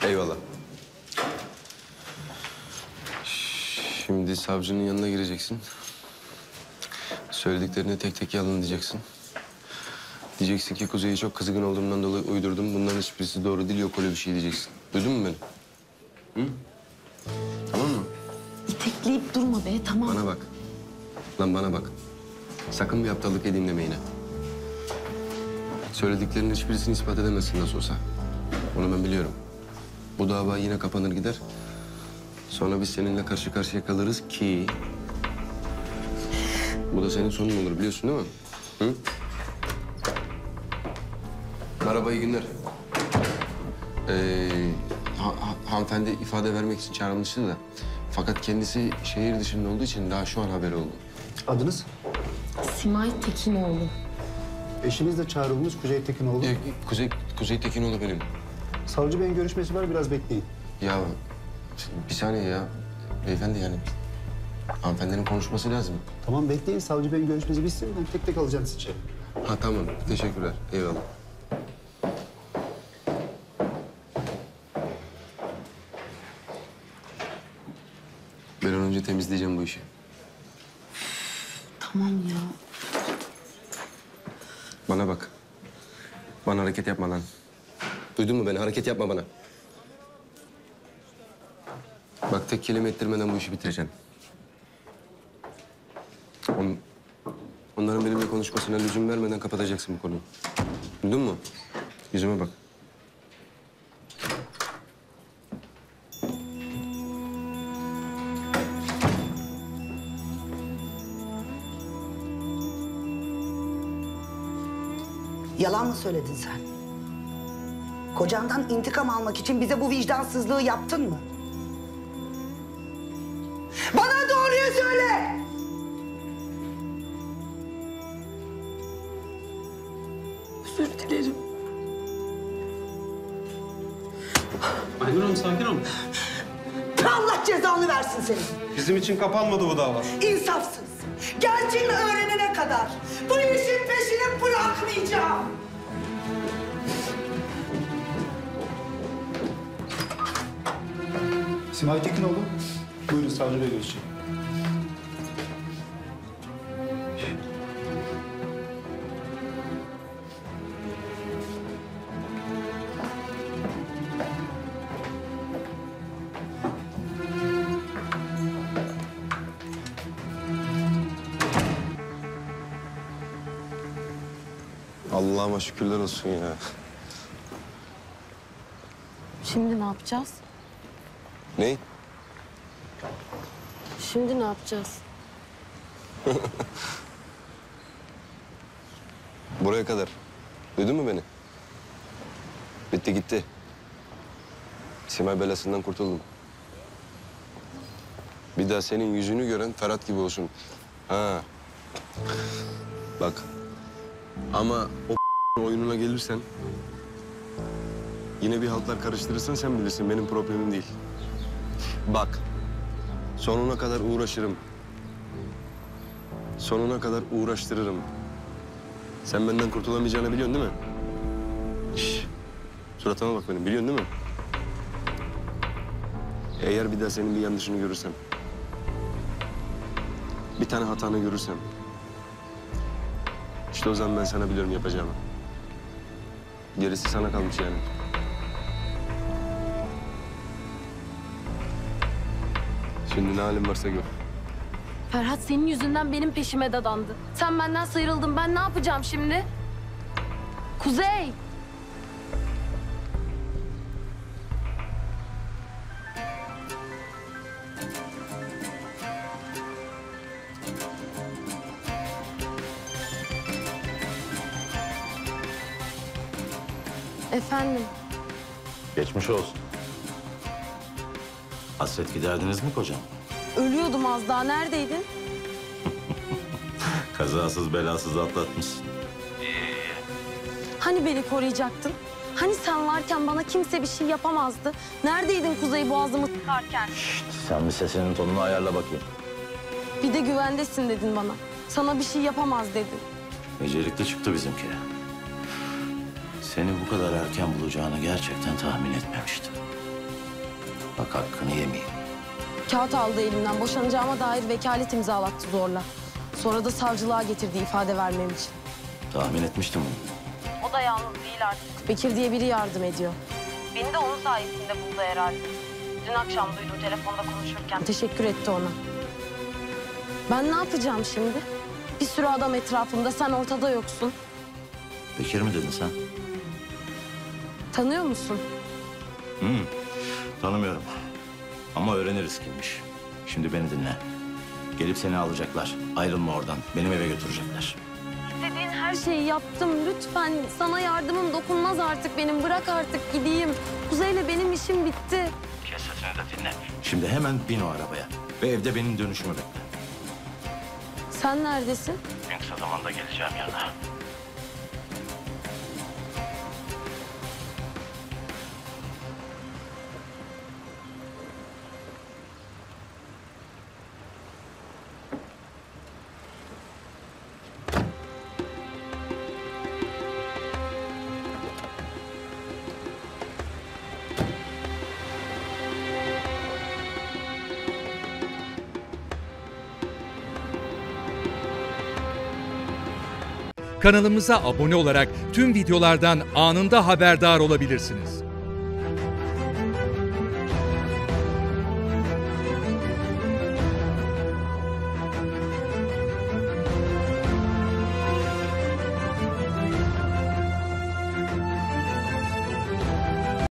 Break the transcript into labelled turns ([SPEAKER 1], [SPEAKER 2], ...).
[SPEAKER 1] Eyvallah. Şimdi savcının yanına gireceksin. Söylediklerini tek tek yalanlayacaksın. Diyeceksin ki Kuzey'e çok kızgın olduğumdan dolayı uydurdum. Bunların hiçbirisi doğru değil, yok öyle bir şey diyeceksin. Duydun mu beni? Hı? Tamam mı?
[SPEAKER 2] İtekleyip durma be, tamam.
[SPEAKER 1] Bana bak. Lan bana bak. Sakın bir aptallık edeyim deme yine. Söylediklerinin hiçbirisini ispat edemezsin nasıl olsa. Onu ben biliyorum. Bu dava yine kapanır gider. Sonra biz seninle karşı karşıya kalırız ki... Bu da senin sonun olur biliyorsun değil mi? Hı? Merhaba, iyi günler. Hanımefendi ifade vermek için çağrılmıştı da. Fakat kendisi şehir dışında olduğu için daha şu an haber oldu.
[SPEAKER 3] Adınız?
[SPEAKER 2] Simay Tekinoğlu.
[SPEAKER 3] Eşiniz de çağrılmış Kuzey Tekinoğlu.
[SPEAKER 1] Kuzey Tekinoğlu benim.
[SPEAKER 3] Savcı Bey'in görüşmesi var, biraz bekleyin.
[SPEAKER 1] Ya bir saniye ya. Beyefendi yani hanımefendinin konuşması lazım.
[SPEAKER 3] Tamam bekleyin, Savcı Bey'in görüşmesi bitsin. Ben tek tek alacağım sizi içeri.
[SPEAKER 1] Ha tamam, teşekkürler. Eyvallah. Bir an önce temizleyeceğim bu işi.
[SPEAKER 2] Tamam ya.
[SPEAKER 1] Bana bak. Bana hareket yapma lan. Duydun mu beni? Hareket yapma bana. Bak tek kelime ettirmeden bu işi bitireceğim. Onların benimle konuşmasına lüzum vermeden kapatacaksın bu konuyu. Duydun mu? Yüzüme bak.
[SPEAKER 4] Yalan mı söyledin sen? Kocandan intikam almak için bize bu vicdansızlığı yaptın mı? Bana doğruyu söyle!
[SPEAKER 2] Özür dilerim.
[SPEAKER 5] Aynur Hanım sakin olun.
[SPEAKER 4] Allah cezanı versin senin.
[SPEAKER 5] Bizim için kapanmadı bu dava.
[SPEAKER 4] İnsafsız. Gerçeğini öğrenene kadar bu işin peşini bırakmayacağım.
[SPEAKER 3] Simay Tekinoğlu. Buyurun, Savcı Bey görüşecek.
[SPEAKER 1] Allah'ıma şükürler olsun ya.
[SPEAKER 2] Şimdi ne yapacağız?
[SPEAKER 1] Ne?
[SPEAKER 2] Şimdi ne yapacağız?
[SPEAKER 1] Buraya kadar. Duydun mu beni? Bitti gitti. Simay belasından kurtuldum. Bir daha senin yüzünü gören Ferhat gibi olsun. Ha. Bak. Ama o oyununa gelirsen... Yine bir haltlar karıştırırsan sen bilirsin. Benim problemim değil. Bak. Sonuna kadar uğraşırım. Sonuna kadar uğraştırırım. Sen benden kurtulamayacağını biliyorsun değil mi? Şş. Suratıma bak benim. Biliyorsun değil mi? Eğer bir daha senin bir yanlışını görürsem... Bir tane hatanı görürsem... İşte o zaman ben sana biliyorum yapacağımı. Gerisi sana kalmış yani. Şimdi ne halin varsa gör.
[SPEAKER 2] Ferhat senin yüzünden benim peşime dadandı. Sen benden sıyrıldın. Ben ne yapacağım şimdi? Kuzey! Efendim?
[SPEAKER 6] Geçmiş olsun. Hasret giderdiniz mi kocam?
[SPEAKER 2] Ölüyordum az daha. Neredeydin?
[SPEAKER 6] Kazasız belasız atlatmışsın.
[SPEAKER 2] Hani beni koruyacaktın? Hani sen varken bana kimse bir şey yapamazdı? Neredeydin Kuzey boğazımı sıkarken?
[SPEAKER 6] Sen bir sesinin tonunu ayarla bakayım.
[SPEAKER 2] Bir de güvendesin dedin bana. Sana bir şey yapamaz dedin.
[SPEAKER 6] Becerikli çıktı bizimki. Seni bu kadar erken bulacağını gerçekten tahmin etmemiştim. Bak hakkını yemeyeyim.
[SPEAKER 2] Kağıt aldı elimden. Boşanacağıma dair vekalet imzalattı zorla. Sonra da savcılığa getirdi ifade vermem için.
[SPEAKER 6] Tahmin etmiştim bunu.
[SPEAKER 2] O da yalnız değil artık. Bekir diye biri yardım ediyor. Beni de onun sayesinde buldu herhalde. Dün akşam duydum telefonda konuşurken. Teşekkür etti ona. Ben ne yapacağım şimdi? Bir sürü adam etrafımda, sen ortada yoksun.
[SPEAKER 6] Bekir mi dedin sen?
[SPEAKER 2] Tanıyor musun?
[SPEAKER 6] Tanımıyorum. Ama öğreniriz kimmiş. Şimdi beni dinle. Gelip seni alacaklar. Ayrılma oradan. Benim eve götürecekler.
[SPEAKER 2] İstediğin her şeyi yaptım. Lütfen sana yardımım dokunmaz artık benim. Bırak artık gideyim. Kuzey'le benim işim bitti.
[SPEAKER 6] Kes sesini de dinle. Şimdi hemen bin o arabaya. Ve evde benim dönüşümü bekle.
[SPEAKER 2] Sen neredesin?
[SPEAKER 6] En kısa zamanda geleceğim yanına.
[SPEAKER 7] Kanalımıza abone olarak tüm videolardan anında haberdar olabilirsiniz.